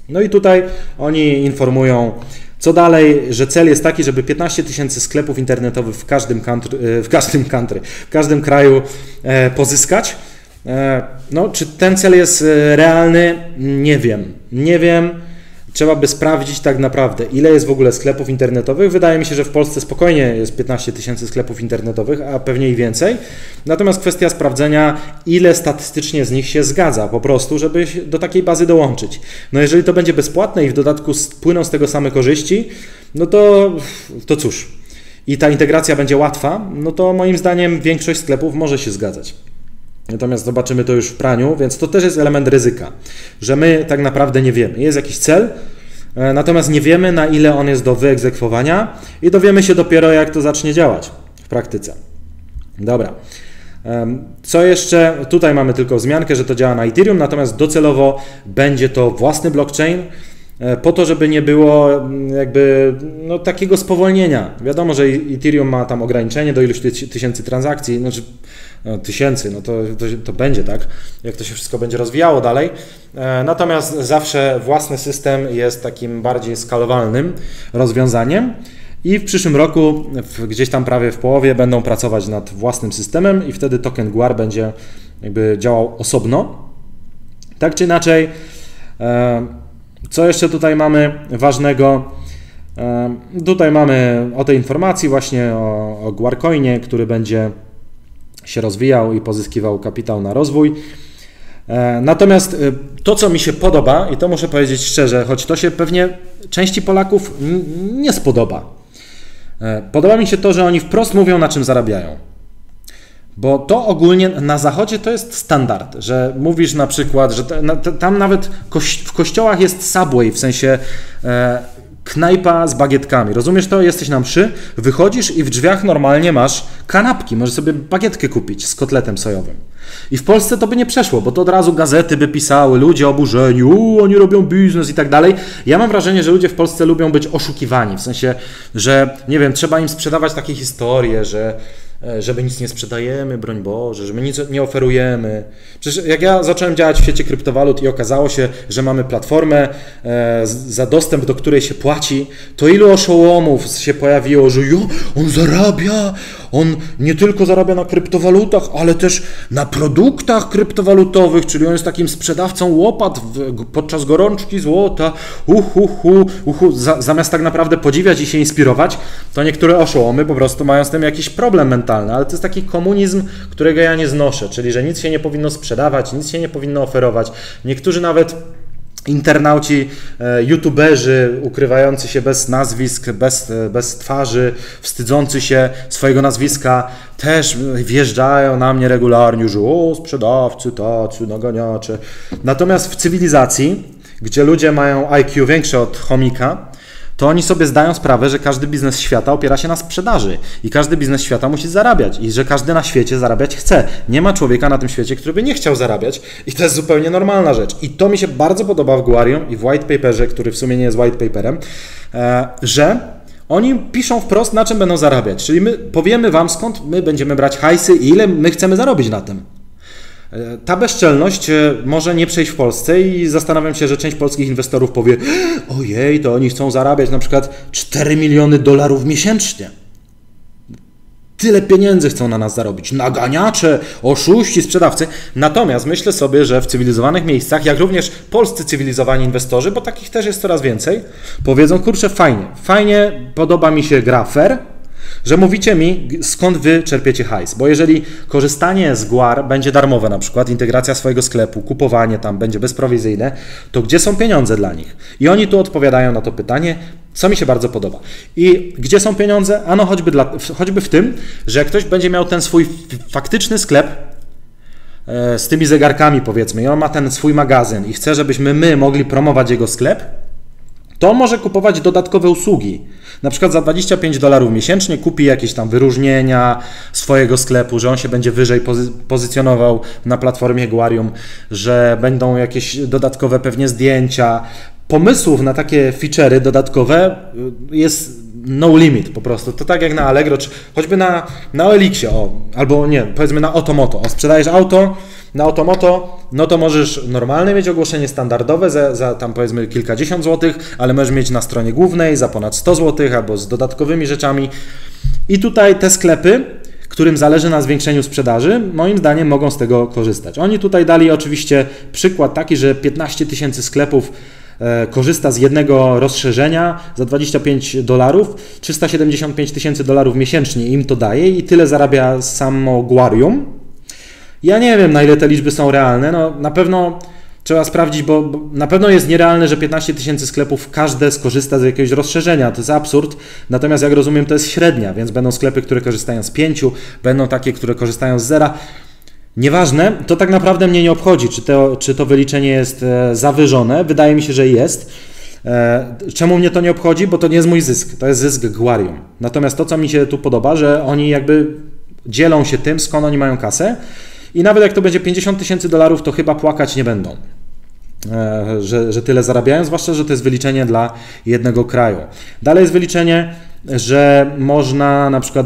No i tutaj oni informują, co dalej, że cel jest taki, żeby 15 000 sklepów internetowych w każdym kraju pozyskać. No, czy ten cel jest realny? Nie wiem. Nie wiem. Trzeba by sprawdzić tak naprawdę, ile jest w ogóle sklepów internetowych. Wydaje mi się, że w Polsce spokojnie jest 15 000 sklepów internetowych, a pewnie i więcej. Natomiast kwestia sprawdzenia, ile statystycznie z nich się zgadza po prostu, żeby do takiej bazy dołączyć. No jeżeli to będzie bezpłatne i w dodatku płyną z tego same korzyści, no to cóż. I ta integracja będzie łatwa, no to moim zdaniem większość sklepów może się zgadzać. Natomiast zobaczymy to już w praniu, więc to też jest element ryzyka, że my tak naprawdę nie wiemy. Jest jakiś cel, natomiast nie wiemy, na ile on jest do wyegzekwowania i dowiemy się dopiero, jak to zacznie działać w praktyce. Dobra. Co jeszcze? Tutaj mamy tylko wzmiankę, że to działa na Ethereum, natomiast docelowo będzie to własny blockchain, po to, żeby nie było jakby takiego spowolnienia. Wiadomo, że Ethereum ma tam ograniczenie do iluś tysięcy transakcji, to będzie tak, jak to się wszystko będzie rozwijało dalej. Natomiast zawsze własny system jest takim bardziej skalowalnym rozwiązaniem i w przyszłym roku, gdzieś tam prawie w połowie, będą pracować nad własnym systemem i wtedy token Guar będzie jakby działał osobno. Tak czy inaczej, co jeszcze tutaj mamy ważnego? Tutaj mamy o tej informacji właśnie o Guarcoinie, który będzie się rozwijał i pozyskiwał kapitał na rozwój. Natomiast to, co mi się podoba, i to muszę powiedzieć szczerze, choć to się pewnie części Polaków nie spodoba. Podoba mi się to, że oni wprost mówią, na czym zarabiają. Bo to ogólnie na zachodzie to jest standard, że mówisz na przykład, że tam nawet w kościołach jest Subway, w sensie knajpa z bagietkami. Rozumiesz to? Jesteś na mszy, wychodzisz i w drzwiach normalnie masz kanapki. Możesz sobie bagietkę kupić z kotletem sojowym. I w Polsce to by nie przeszło, bo to od razu gazety by pisały, ludzie oburzeni, oni robią biznes i tak dalej. Ja mam wrażenie, że ludzie w Polsce lubią być oszukiwani, w sensie, że nie wiem, trzeba im sprzedawać takie historie, że my nic nie sprzedajemy, broń Boże, że my nic nie oferujemy. Przecież jak ja zacząłem działać w świecie kryptowalut i okazało się, że mamy platformę, za dostęp do której się płaci, to ilu oszołomów się pojawiło, że on zarabia, on nie tylko zarabia na kryptowalutach, ale też na produktach kryptowalutowych, czyli on jest takim sprzedawcą łopat podczas gorączki złota, zamiast tak naprawdę podziwiać i się inspirować, to niektóre oszołomy po prostu mają z tym jakiś problem mentalny, ale to jest taki komunizm, którego ja nie znoszę, czyli że nic się nie powinno sprzedawać, nic się nie powinno oferować. Niektórzy nawet internauci, youtuberzy ukrywający się bez nazwisk, bez twarzy, wstydzący się swojego nazwiska, też wjeżdżają na mnie regularnie, że sprzedawcy, tacy, naganiacze. Natomiast w cywilizacji, gdzie ludzie mają IQ większe od chomika, to oni sobie zdają sprawę, że każdy biznes świata opiera się na sprzedaży i każdy biznes świata musi zarabiać i że każdy na świecie zarabiać chce. Nie ma człowieka na tym świecie, który by nie chciał zarabiać i to jest zupełnie normalna rzecz. I to mi się bardzo podoba w Guarium i w white paperze, który w sumie nie jest white paperem, że oni piszą wprost, na czym będą zarabiać. Czyli my powiemy wam, skąd my będziemy brać hajsy i ile my chcemy zarobić na tym. Ta bezczelność może nie przejść w Polsce i zastanawiam się, że część polskich inwestorów powie: ojej, to oni chcą zarabiać na przykład $4 miliony miesięcznie. Tyle pieniędzy chcą na nas zarobić. Naganiacze, oszuści, sprzedawcy. Natomiast myślę sobie, że w cywilizowanych miejscach, jak również polscy cywilizowani inwestorzy, bo takich też jest coraz więcej, powiedzą: kurczę, fajnie, podoba mi się gra fair, że mówicie mi, skąd wy czerpiecie hajs, bo jeżeli korzystanie z Guar będzie darmowe, na przykład integracja swojego sklepu, kupowanie tam będzie bezprowizyjne, to gdzie są pieniądze dla nich? I oni tu odpowiadają na to pytanie, co mi się bardzo podoba. I gdzie są pieniądze? Ano choćby w tym, że jak ktoś będzie miał ten swój faktyczny sklep z tymi zegarkami, powiedzmy, i on ma ten swój magazyn i chce, żebyśmy my mogli promować jego sklep, to może kupować dodatkowe usługi. Na przykład za $25 miesięcznie kupi jakieś tam wyróżnienia swojego sklepu, że on się będzie wyżej pozycjonował na platformie Guarium, że będą jakieś dodatkowe pewnie zdjęcia. Pomysłów na takie feature'y dodatkowe jest no limit po prostu. To tak jak na Allegro, czy choćby na OLX-ie, albo nie, powiedzmy na Otomoto. Sprzedajesz auto, Na Otomoto, no to możesz normalne mieć ogłoszenie standardowe za tam powiedzmy kilkadziesiąt złotych, ale możesz mieć na stronie głównej za ponad 100 złotych albo z dodatkowymi rzeczami. I tutaj te sklepy, którym zależy na zwiększeniu sprzedaży, moim zdaniem mogą z tego korzystać. Oni tutaj dali oczywiście przykład taki, że 15 000 sklepów korzysta z jednego rozszerzenia za $25, 375 000 dolarów miesięcznie im to daje i tyle zarabia samo Guarium. Ja nie wiem, na ile te liczby są realne, no na pewno trzeba sprawdzić, bo na pewno jest nierealne, że 15 000 sklepów każde skorzysta z jakiegoś rozszerzenia, to jest absurd, natomiast jak rozumiem to jest średnia, więc będą sklepy, które korzystają z 5, będą takie, które korzystają z 0. Nieważne, to tak naprawdę mnie nie obchodzi, czy to wyliczenie jest zawyżone, wydaje mi się, że jest. Czemu mnie to nie obchodzi? Bo to nie jest mój zysk, to jest zysk Guarium. Natomiast to, co mi się tu podoba, że oni jakby dzielą się tym, skąd oni mają kasę i nawet jak to będzie 50 000 dolarów, to chyba płakać nie będą, że tyle zarabiają, zwłaszcza, że to jest wyliczenie dla jednego kraju. Dalej jest wyliczenie, że można na przykład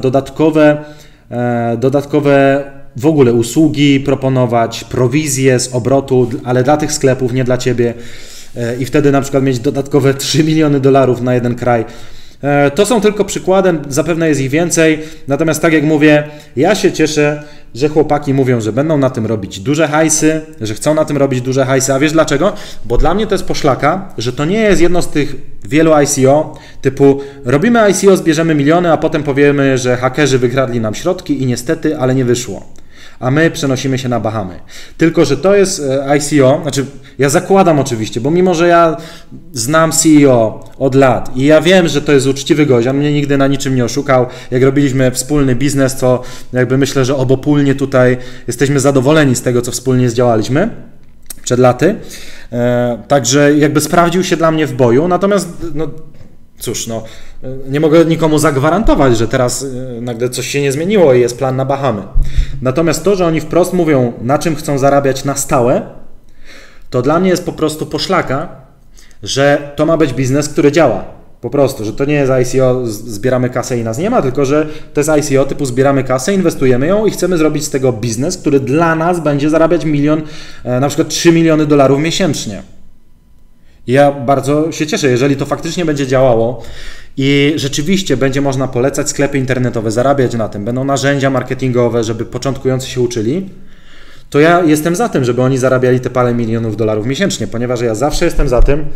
dodatkowe w ogóle usługi proponować, prowizje z obrotu, ale dla tych sklepów, nie dla Ciebie i wtedy na przykład mieć dodatkowe 3 miliony dolarów na jeden kraj. To są tylko przykładem, zapewne jest ich więcej, natomiast tak jak mówię, ja się cieszę, że chłopaki mówią, że będą na tym robić duże hajsy, że chcą na tym robić duże hajsy, a wiesz dlaczego? Bo dla mnie to jest poszlaka, że to nie jest jedno z tych wielu ICO, typu robimy ICO, zbierzemy miliony, a potem powiemy, że hakerzy wykradli nam środki i niestety, ale nie wyszło. A my przenosimy się na Bahamy. Tylko że to jest ICO, znaczy ja zakładam oczywiście, bo mimo, że ja znam CEO od lat i ja wiem, że to jest uczciwy gość, on mnie nigdy na niczym nie oszukał. Jak robiliśmy wspólny biznes, to jakby myślę, że obopólnie tutaj jesteśmy zadowoleni z tego, co wspólnie zdziałaliśmy przed laty. Także jakby sprawdził się dla mnie w boju, natomiast no cóż, no nie mogę nikomu zagwarantować, że teraz nagle coś się nie zmieniło i jest plan na Bahamy. Natomiast to, że oni wprost mówią, na czym chcą zarabiać na stałe, to dla mnie jest po prostu poszlaka, że to ma być biznes, który działa. Po prostu, że to nie jest ICO, zbieramy kasę i nas nie ma, tylko że to jest ICO typu zbieramy kasę, inwestujemy ją i chcemy zrobić z tego biznes, który dla nas będzie zarabiać na przykład 3 miliony dolarów miesięcznie. Ja bardzo się cieszę, jeżeli to faktycznie będzie działało i rzeczywiście będzie można polecać sklepy internetowe, zarabiać na tym, będą narzędzia marketingowe, żeby początkujący się uczyli, to ja jestem za tym, żeby oni zarabiali te parę milionów dolarów miesięcznie, ponieważ ja zawsze jestem za tym,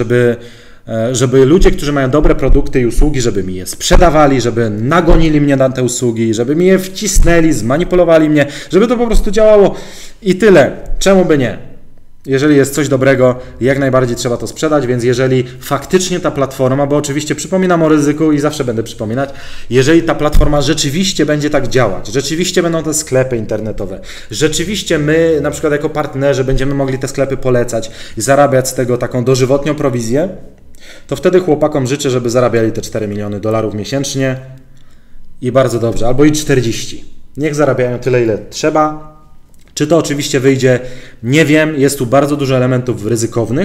żeby ludzie, którzy mają dobre produkty i usługi, żeby mi je sprzedawali, żeby nagonili mnie na te usługi, żeby mi je wcisnęli, zmanipulowali mnie, żeby to po prostu działało i tyle. Czemu by nie? Jeżeli jest coś dobrego, jak najbardziej trzeba to sprzedać, więc jeżeli faktycznie ta platforma, bo oczywiście przypominam o ryzyku i zawsze będę przypominać, jeżeli ta platforma rzeczywiście będzie tak działać, rzeczywiście będą te sklepy internetowe, rzeczywiście my na przykład jako partnerzy będziemy mogli te sklepy polecać i zarabiać z tego taką dożywotnią prowizję, to wtedy chłopakom życzę, żeby zarabiali te 4 miliony dolarów miesięcznie i bardzo dobrze, albo i 40. Niech zarabiają tyle, ile trzeba. Czy to oczywiście wyjdzie? Nie wiem, jest tu bardzo dużo elementów ryzykownych.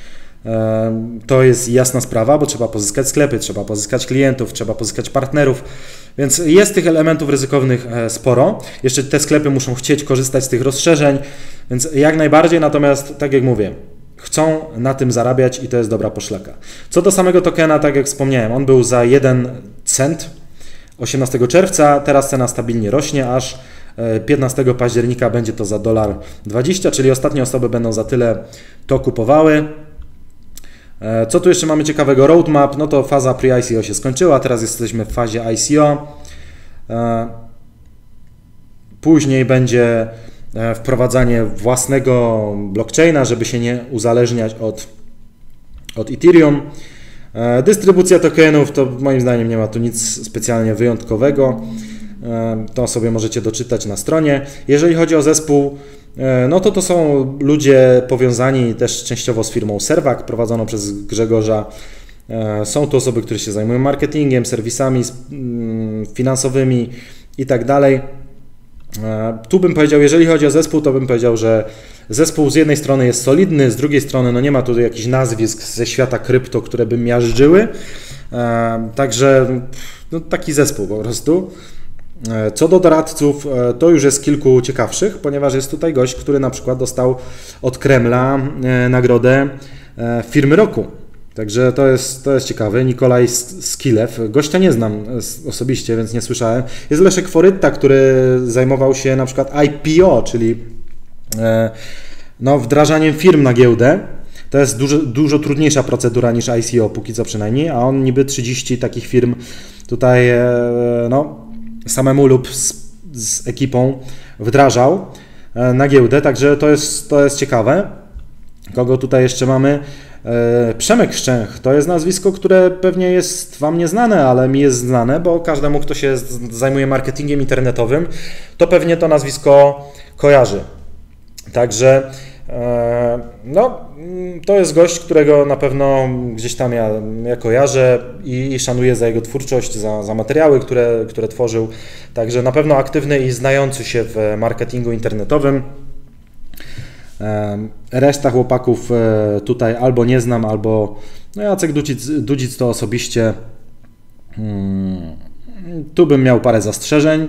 To jest jasna sprawa, bo trzeba pozyskać sklepy, trzeba pozyskać klientów, trzeba pozyskać partnerów, więc jest tych elementów ryzykownych sporo. Jeszcze te sklepy muszą chcieć korzystać z tych rozszerzeń, więc jak najbardziej, natomiast tak jak mówię, chcą na tym zarabiać i to jest dobra poszlaka. Co do samego tokena, tak jak wspomniałem, on był za 1 cent 18 czerwca, teraz cena stabilnie rośnie, aż 15 października będzie to za $1.20, czyli ostatnie osoby będą za tyle to kupowały. Co tu jeszcze mamy ciekawego? Roadmap, no to faza pre-ICO się skończyła, teraz jesteśmy w fazie ICO. Później będzie wprowadzanie własnego blockchaina, żeby się nie uzależniać od Ethereum. Dystrybucja tokenów, to moim zdaniem nie ma tu nic specjalnie wyjątkowego. To sobie możecie doczytać na stronie. Jeżeli chodzi o zespół, no to są ludzie powiązani też częściowo z firmą Serwak, prowadzoną przez Grzegorza. Są to osoby, które się zajmują marketingiem, serwisami finansowymi i tak dalej. Tu bym powiedział, jeżeli chodzi o zespół, to bym powiedział, że zespół z jednej strony jest solidny, z drugiej strony no nie ma tu jakichś nazwisk ze świata krypto, które by miażdżyły. Także no taki zespół po prostu. Co do doradców, to już jest kilku ciekawszych, ponieważ jest tutaj gość, który na przykład dostał od Kremla nagrodę firmy roku. Także to jest ciekawe. Nikolaj Skilew. Gościa nie znam osobiście, więc nie słyszałem. Jest Leszek Forytta, który zajmował się na przykład IPO, czyli wdrażaniem firm na giełdę. To jest dużo trudniejsza procedura niż ICO, póki co przynajmniej, a on niby 30 takich firm tutaj samemu lub z ekipą wdrażał na giełdę, także to jest ciekawe. Kogo tutaj jeszcze mamy? Przemek Szczęch, to jest nazwisko, które pewnie jest Wam nieznane, ale mi jest znane, bo każdemu, kto się zajmuje marketingiem internetowym, to pewnie to nazwisko kojarzy. Także to jest gość, którego na pewno gdzieś tam ja kojarzę i szanuję za jego twórczość, za materiały, które tworzył. Także na pewno aktywny i znający się w marketingu internetowym. Reszta chłopaków tutaj albo nie znam, albo Jacek Dudzic to osobiście. Tu bym miał parę zastrzeżeń.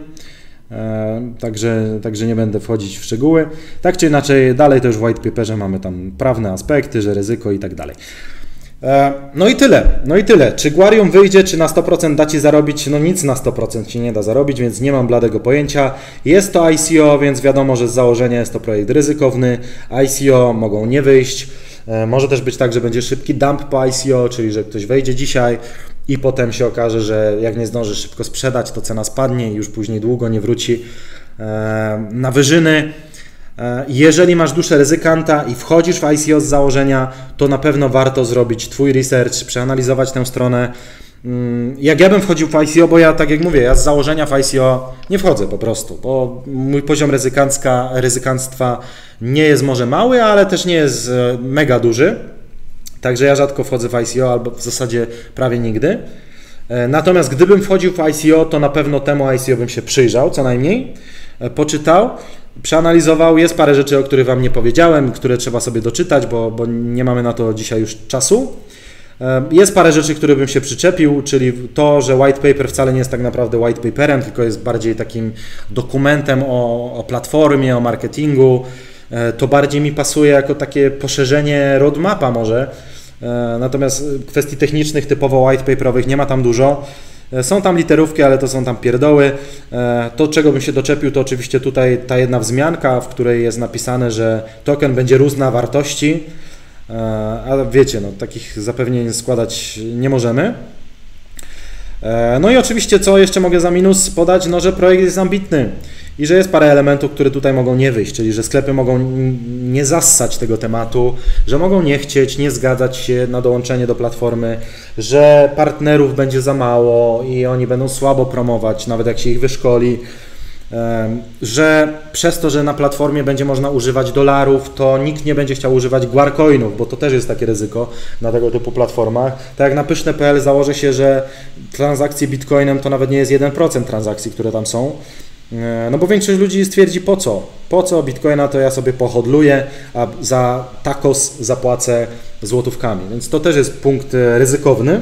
Także nie będę wchodzić w szczegóły. Tak czy inaczej, dalej to już w white paperze mamy tam prawne aspekty, że ryzyko i tak dalej. No i tyle. Czy Guarium wyjdzie, czy na 100% da Ci zarobić? No nic na 100% Ci nie da zarobić, więc nie mam bladego pojęcia. Jest to ICO, więc wiadomo, że z założenia jest to projekt ryzykowny. ICO mogą nie wyjść. Może też być tak, że będzie szybki dump po ICO, czyli że ktoś wejdzie dzisiaj i potem się okaże, że jak nie zdąży szybko sprzedać, to cena spadnie i już później długo nie wróci na wyżyny. Jeżeli masz duszę ryzykanta i wchodzisz w ICO z założenia, to na pewno warto zrobić Twój research, przeanalizować tę stronę. Jak ja bym wchodził w ICO, bo ja tak jak mówię, ja z założenia w ICO nie wchodzę po prostu, bo mój poziom ryzykanstwa nie jest może mały, ale też nie jest mega duży. Także ja rzadko wchodzę w ICO, albo w zasadzie prawie nigdy. Natomiast gdybym wchodził w ICO, to na pewno temu ICO bym się przyjrzał, co najmniej, poczytał, przeanalizował. Jest parę rzeczy, o których Wam nie powiedziałem, które trzeba sobie doczytać, bo nie mamy na to dzisiaj już czasu. Jest parę rzeczy, które bym się przyczepił, czyli to, że white paper wcale nie jest tak naprawdę white paperem, tylko jest bardziej takim dokumentem o platformie, o marketingu. To bardziej mi pasuje jako takie poszerzenie roadmapa może. Natomiast kwestii technicznych, typowo white paperowych nie ma tam dużo. Są tam literówki, ale to są tam pierdoły. To, czego bym się doczepił, to oczywiście tutaj ta jedna wzmianka, w której jest napisane, że token będzie rósł na wartości, ale wiecie, takich zapewnień składać nie możemy. No i oczywiście, co jeszcze mogę za minus podać, że projekt jest ambitny i że jest parę elementów, które tutaj mogą nie wyjść, czyli że sklepy mogą nie zassać tego tematu, że mogą nie chcieć, nie zgadzać się na dołączenie do platformy, że partnerów będzie za mało i oni będą słabo promować, nawet jak się ich wyszkoli, że przez to, że na platformie będzie można używać dolarów, to nikt nie będzie chciał używać guarcoinów, bo to też jest takie ryzyko na tego typu platformach. Tak jak na pyszne.pl założę się, że transakcje bitcoinem to nawet nie jest 1% transakcji, które tam są. No bo większość ludzi stwierdzi po co? Po co bitcoina, to ja sobie pohodluję, a za tacos zapłacę złotówkami. Więc to też jest punkt ryzykowny.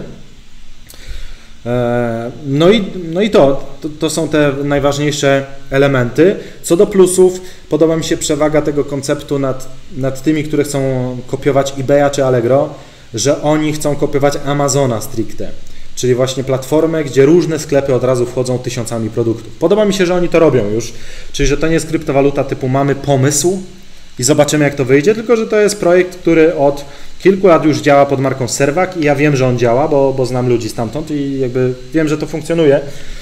No i to są te najważniejsze elementy. Co do plusów, podoba mi się przewaga tego konceptu nad tymi, które chcą kopiować eBaya czy Allegro, że oni chcą kopiować Amazona stricte. Czyli właśnie platformę, gdzie różne sklepy od razu wchodzą tysiącami produktów. Podoba mi się, że oni to robią już, czyli że to nie jest kryptowaluta typu mamy pomysł i zobaczymy, jak to wyjdzie, tylko że to jest projekt, który od kilku lat już działa pod marką Serwak i ja wiem, że on działa, bo znam ludzi stamtąd i jakby wiem, że to funkcjonuje.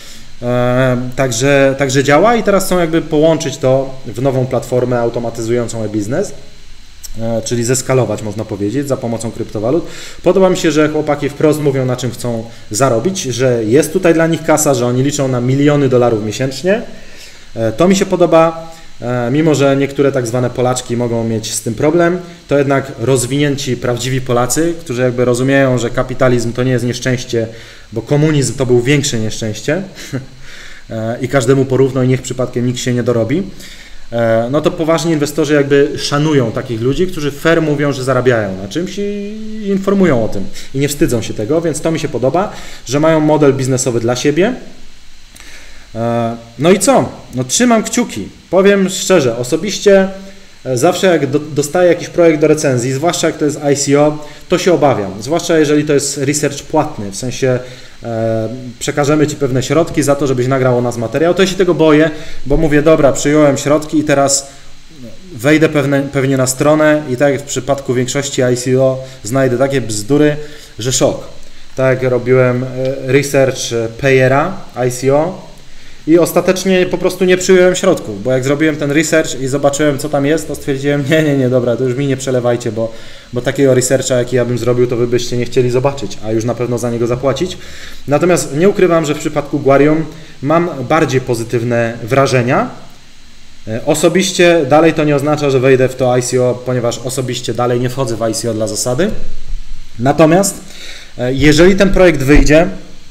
Także działa i teraz chcą jakby połączyć to w nową platformę automatyzującą e-biznes. Czyli zeskalować, można powiedzieć, za pomocą kryptowalut. Podoba mi się, że chłopaki wprost mówią, na czym chcą zarobić, że jest tutaj dla nich kasa, że oni liczą na miliony dolarów miesięcznie. To mi się podoba, mimo że niektóre tak zwane Polaczki mogą mieć z tym problem, to jednak rozwinięci, prawdziwi Polacy, którzy jakby rozumieją, że kapitalizm to nie jest nieszczęście, bo komunizm to był większe nieszczęście i każdemu porówno i niech przypadkiem nikt się nie dorobi. No to poważni inwestorzy jakby szanują takich ludzi, którzy fair mówią, że zarabiają na czymś i informują o tym i nie wstydzą się tego, więc to mi się podoba, że mają model biznesowy dla siebie. No i co? No trzymam kciuki. Powiem szczerze, osobiście zawsze jak dostaję jakiś projekt do recenzji, zwłaszcza jak to jest ICO, to się obawiam. Zwłaszcza jeżeli to jest research płatny, w sensie przekażemy Ci pewne środki za to, żebyś nagrał o nas materiał, to ja się tego boję, bo mówię, dobra, przyjąłem środki i teraz wejdę pewnie na stronę i tak jak w przypadku większości ICO znajdę takie bzdury, że szok. Tak jak robiłem research Payera ICO i ostatecznie po prostu nie przyjąłem środków, bo jak zrobiłem ten research i zobaczyłem, co tam jest, to stwierdziłem, nie, dobra, to już mi nie przelewajcie, bo takiego researcha, jaki ja bym zrobił, to wy byście nie chcieli zobaczyć, a już na pewno za niego zapłacić. Natomiast nie ukrywam, że w przypadku Guarium mam bardziej pozytywne wrażenia. Osobiście dalej to nie oznacza, że wejdę w to ICO, ponieważ osobiście dalej nie wchodzę w ICO dla zasady. Natomiast jeżeli ten projekt wyjdzie,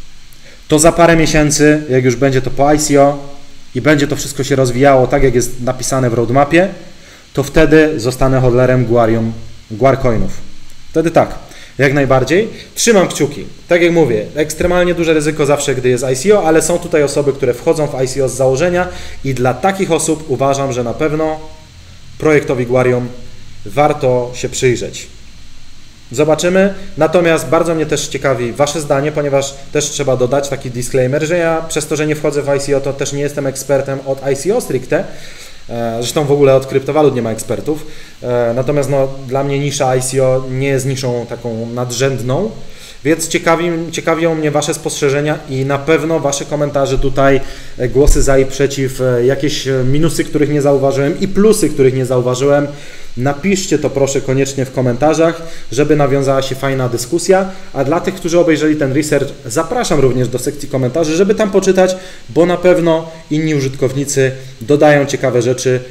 to za parę miesięcy, jak już będzie to po ICO i będzie to wszystko się rozwijało tak, jak jest napisane w roadmapie, to wtedy zostanę hodlerem Guarcoinów. Wtedy tak, jak najbardziej. Trzymam kciuki. Tak jak mówię, ekstremalnie duże ryzyko zawsze, gdy jest ICO, ale są tutaj osoby, które wchodzą w ICO z założenia i dla takich osób uważam, że na pewno projektowi Guarium warto się przyjrzeć. Zobaczymy, natomiast bardzo mnie też ciekawi Wasze zdanie, ponieważ też trzeba dodać taki disclaimer, że ja przez to, że nie wchodzę w ICO, to też nie jestem ekspertem od ICO stricte, zresztą w ogóle od kryptowalut nie ma ekspertów, natomiast no, dla mnie nisza ICO nie jest niszą taką nadrzędną, więc ciekawią mnie Wasze spostrzeżenia i na pewno Wasze komentarze tutaj, głosy za i przeciw, jakieś minusy, których nie zauważyłem i plusy, których nie zauważyłem. Napiszcie to proszę koniecznie w komentarzach, żeby nawiązała się fajna dyskusja, a dla tych, którzy obejrzeli ten research, zapraszam również do sekcji komentarzy, żeby tam poczytać, bo na pewno inni użytkownicy dodają ciekawe rzeczy,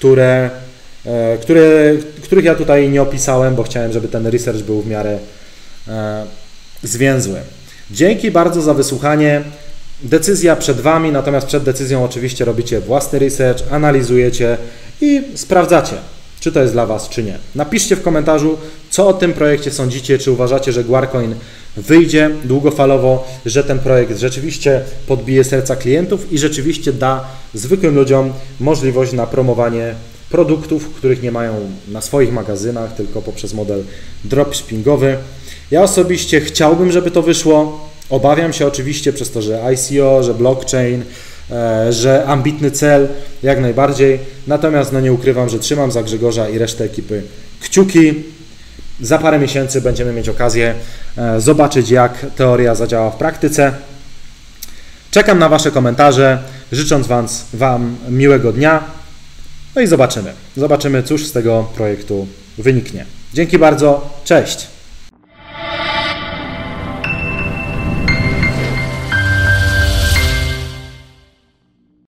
których ja tutaj nie opisałem, bo chciałem, żeby ten research był w miarę zwięzły. Dzięki bardzo za wysłuchanie. Decyzja przed Wami, natomiast przed decyzją oczywiście robicie własny research, analizujecie i sprawdzacie, czy to jest dla Was, czy nie. Napiszcie w komentarzu, co o tym projekcie sądzicie, czy uważacie, że Guarcoin wyjdzie długofalowo, że ten projekt rzeczywiście podbije serca klientów i rzeczywiście da zwykłym ludziom możliwość na promowanie produktów, których nie mają na swoich magazynach, tylko poprzez model dropshippingowy. Ja osobiście chciałbym, żeby to wyszło. Obawiam się oczywiście przez to, że ICO, że blockchain, że ambitny cel, jak najbardziej. Natomiast no nie ukrywam, że trzymam za Grzegorza i resztę ekipy kciuki. Za parę miesięcy będziemy mieć okazję zobaczyć, jak teoria zadziała w praktyce. Czekam na Wasze komentarze, życząc Wam miłego dnia. No i zobaczymy, cóż z tego projektu wyniknie. Dzięki bardzo, cześć!